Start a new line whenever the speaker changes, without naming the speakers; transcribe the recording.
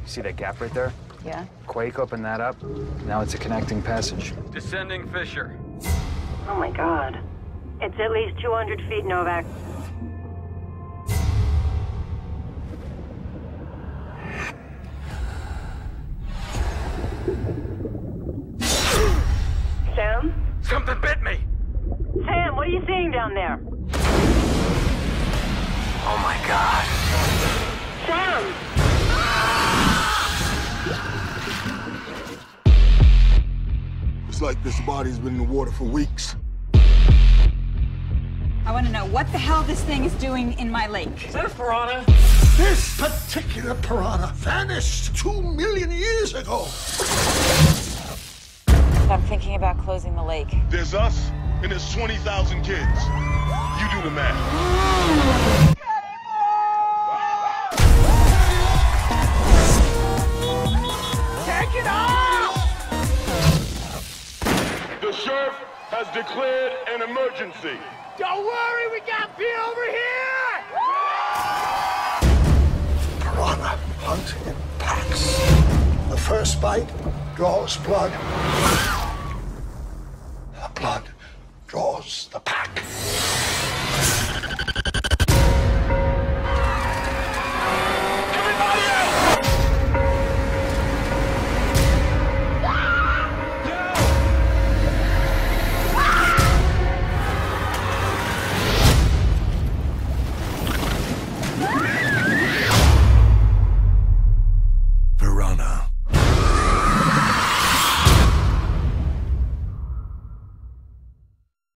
See that gap right there?
Yeah.
Quake opened that up. Now it's a connecting passage.
Descending fissure.
Oh my God. It's at least 200 feet, Novak. Sam?
Something bit me!
Sam, what are you seeing down there?
Oh my God.
Sam!
It's like this body's been in the water for weeks.
I want to know what the hell this thing is doing in my lake.
Is that a piranha?
This particular piranha vanished 2 million years ago.
I'm thinking about closing the lake.
There's us, and there's 20,000 kids. You do the math.
Take it off!
The sheriff has declared an emergency.
Don't worry, we got Pete over here!
Piranha hunt in packs. The first bite draws blood. The blood draws the pack.
Everybody else!
Piranha.